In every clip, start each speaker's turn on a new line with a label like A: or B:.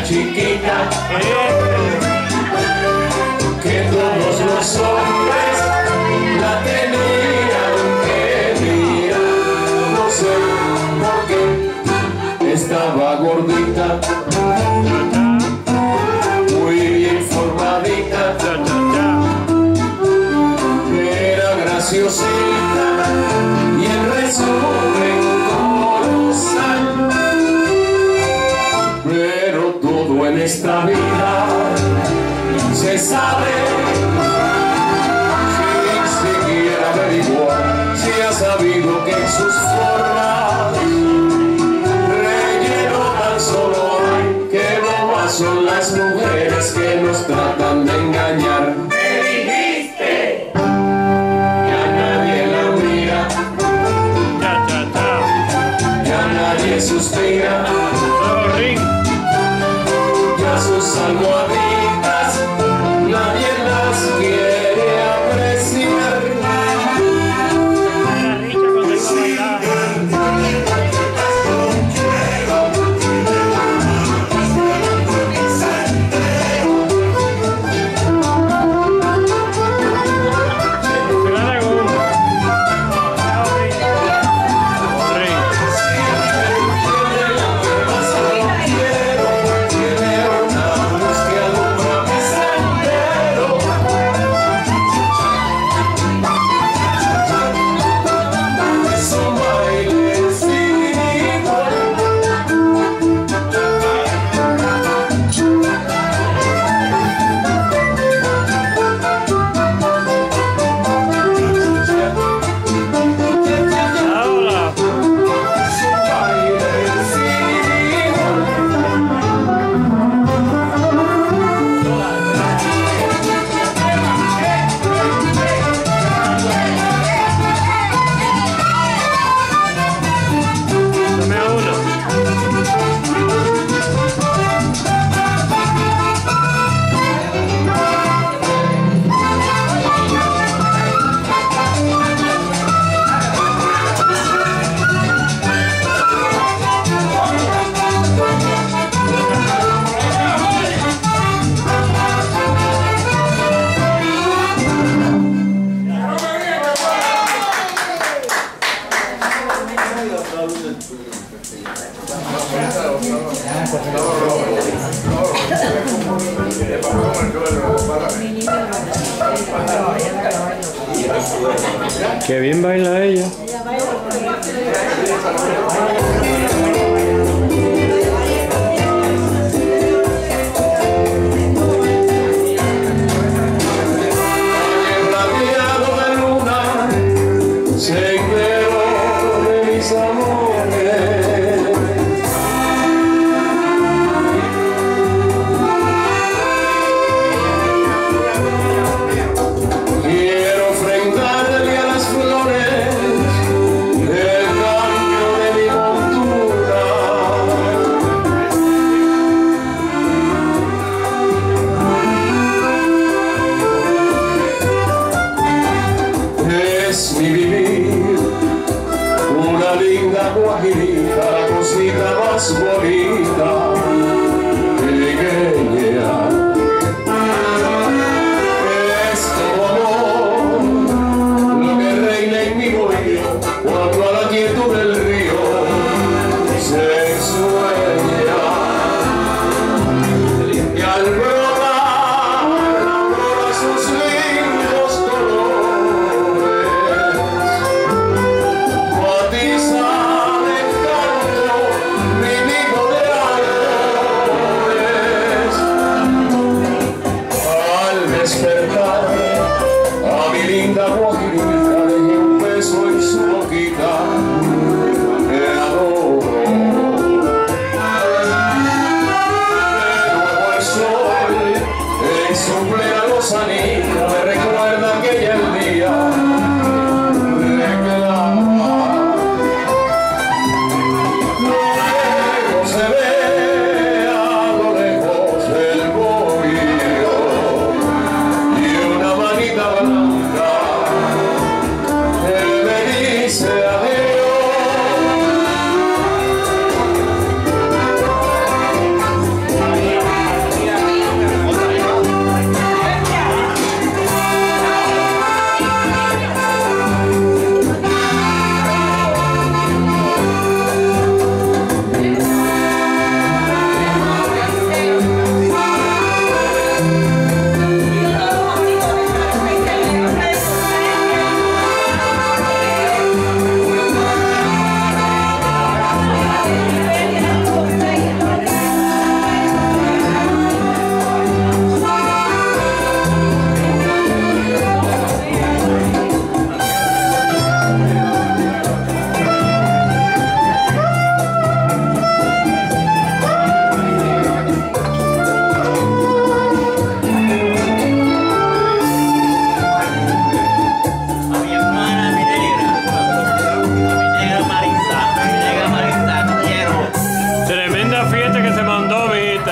A: chiquita que todos los hombres la tenían que mirar. No sé por qué estaba gordita, muy bien formadita, era graciosita y en resumen colosal. Pero todo en esta vida se sabe sin siquiera averiguar. Si ha sabido que en sus formas relleno tan solo hay, que bobas son las mujeres que nos tratan de engañar. ¿Qué dijiste? Ya nadie la mira, ya nadie suspira, ya sus almohaditas nadie las quiere apreciar.
B: Qué bien baila ella.
A: Radiado de luna, sendero de mis amores. Quiero ofrendarle a las flores el cambio de mi montura. Es mi vivir una linda guajirita, la cosita más bonita, pequeña. Es como amor lo que reina en mi bohío, cuando a la quietud del río se sueña. Y al brotar la aurora sus lindos colores, matiza de canto mi nido de alma.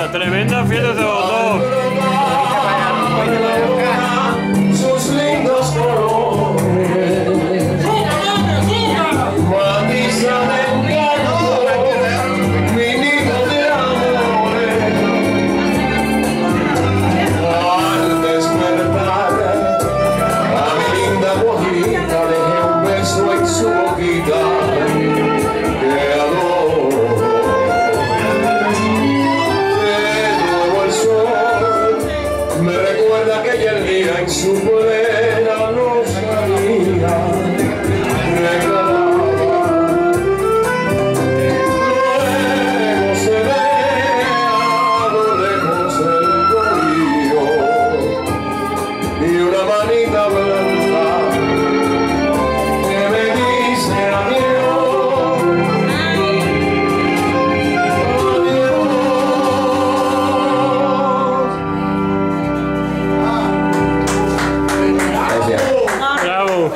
B: Tremenda fiesta de botón.
A: Sus lindos colores matizan el encanto, mi nido de amores. Al despertar a mi linda guajita dejé un beso en su boquita que adoro. Me recuerda aquel día en su plena nostalgia regalada. Luego se ve a lo lejos el colillo y una manita blanca que me dice adiós.
B: Bravo.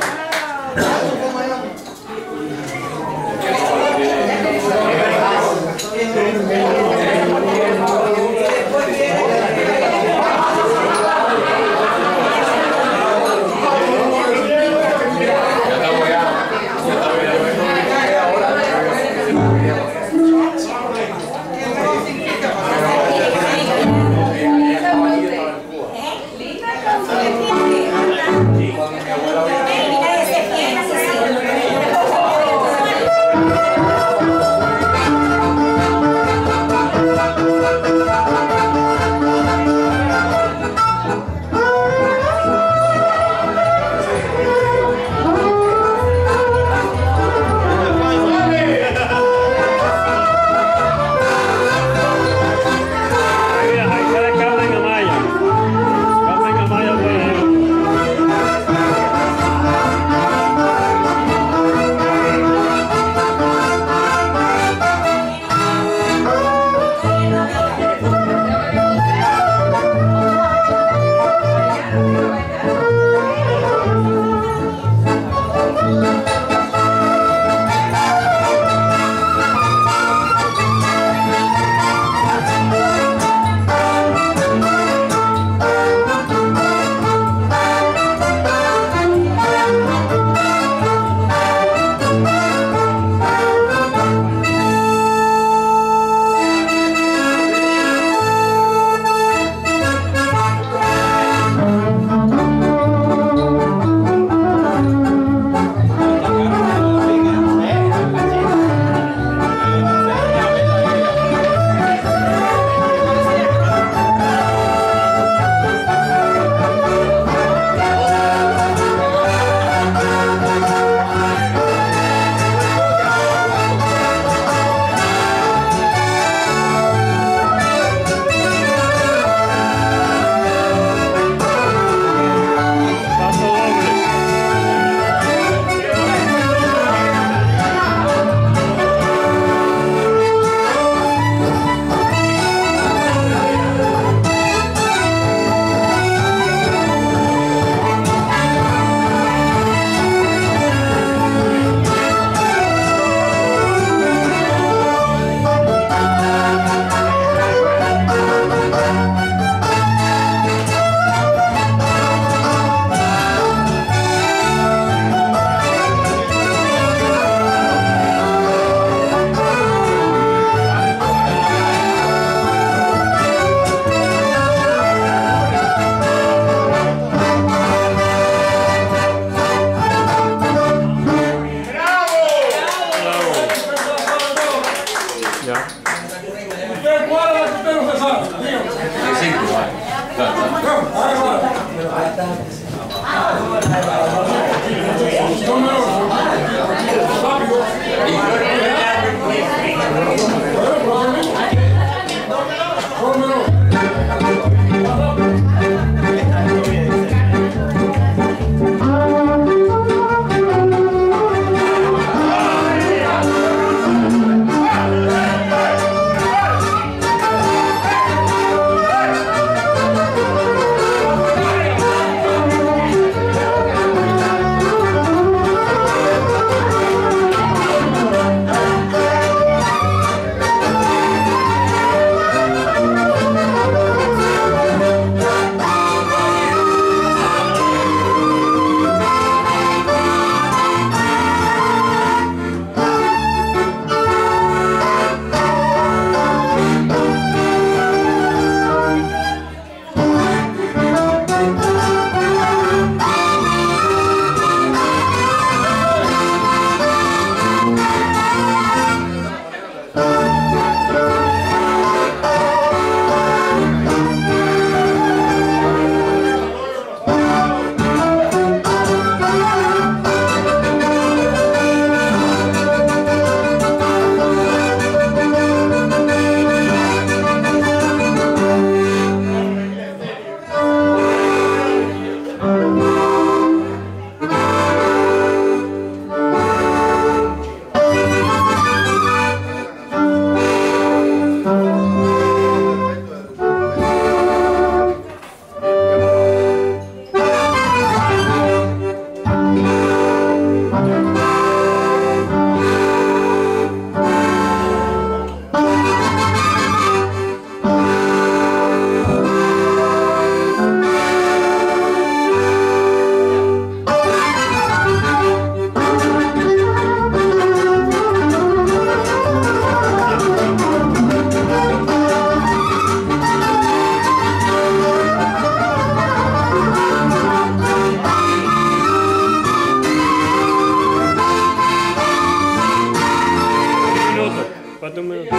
B: Falta un minuto.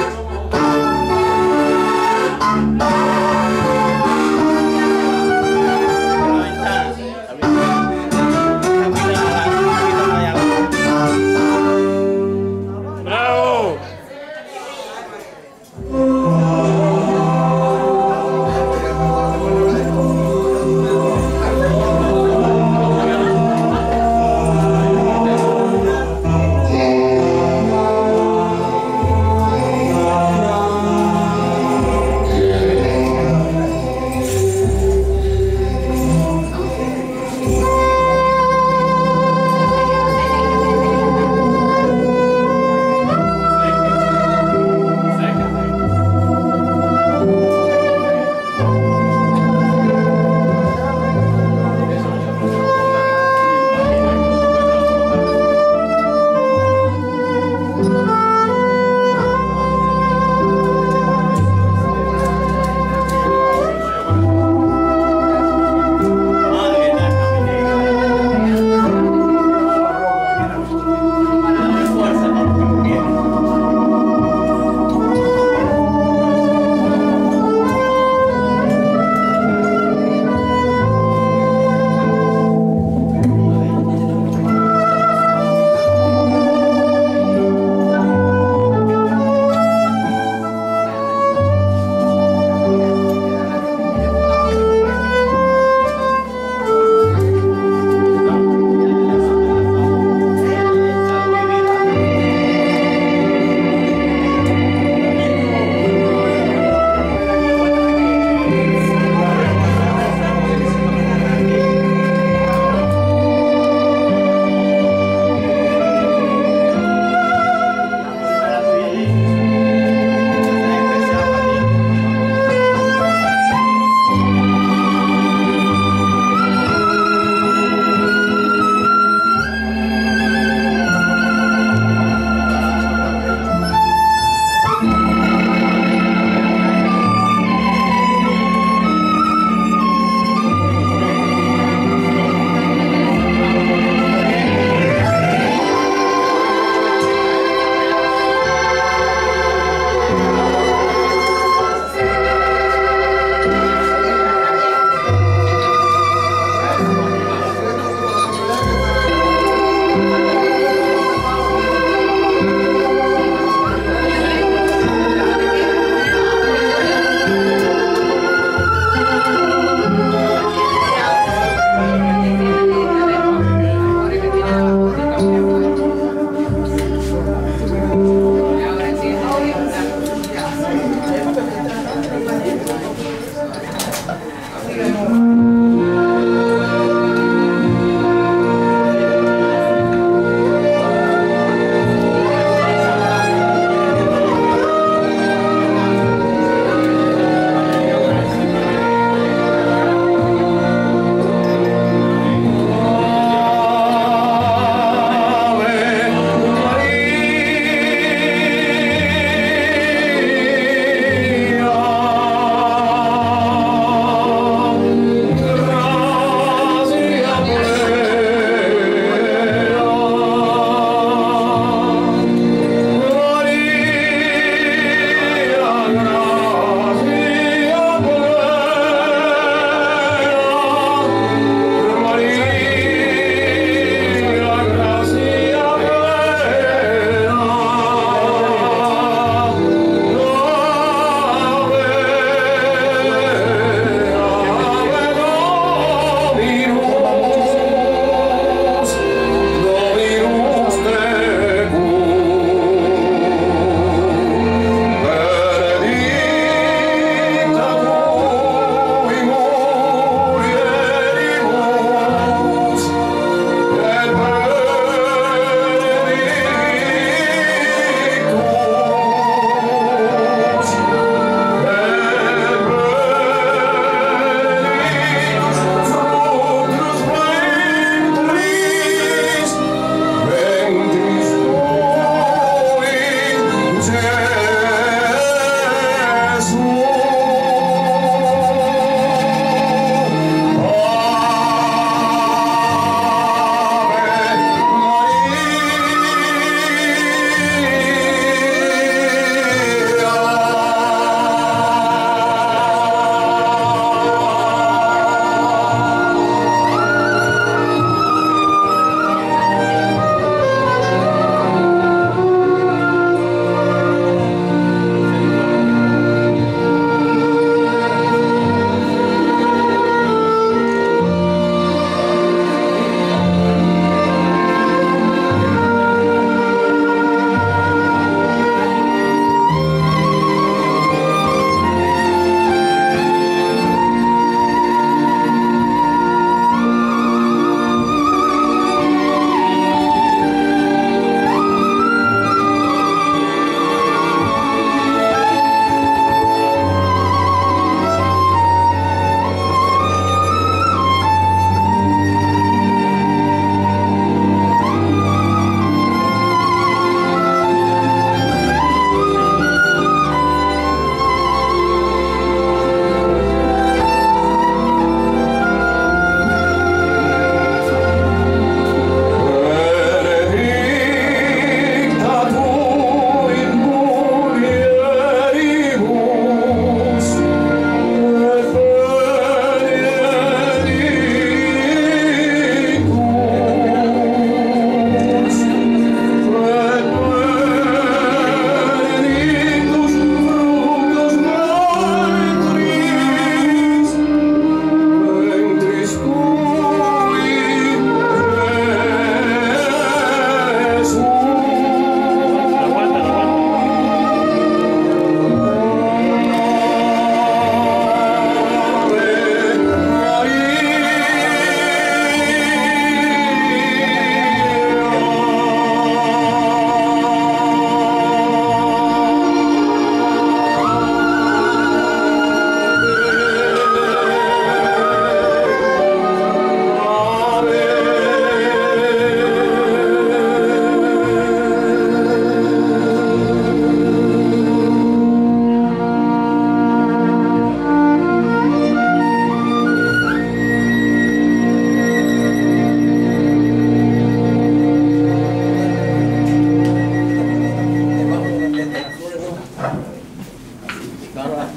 B: ¡Bravo!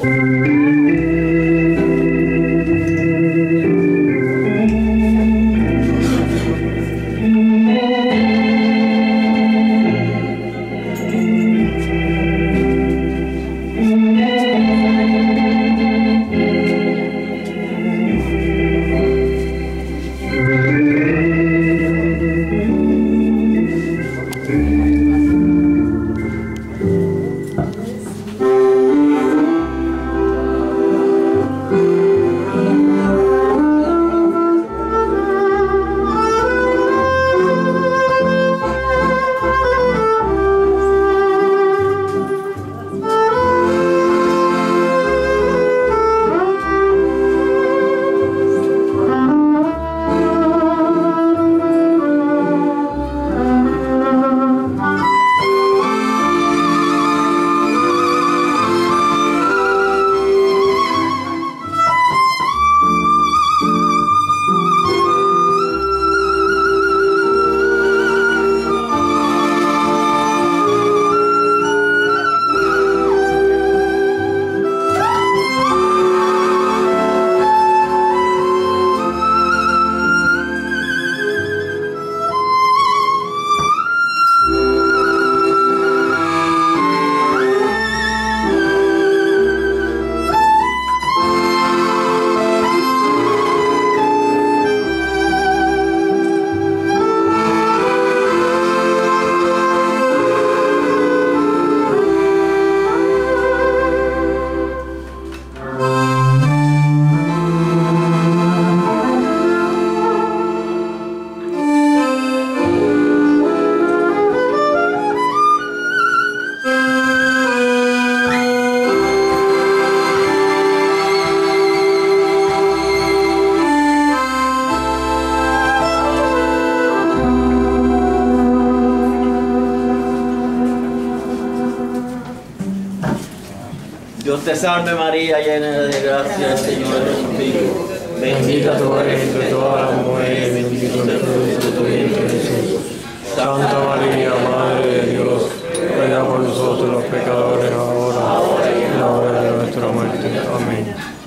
C: Dios te salve María, llena de gracia, el Señor es contigo.
B: Bendita tú eres entre todas las mujeres, bendito es el fruto de tu vientre Jesús. Santa María, Madre de Dios, ruega por nosotros los pecadores, ahora y en la hora de nuestra muerte. Amén.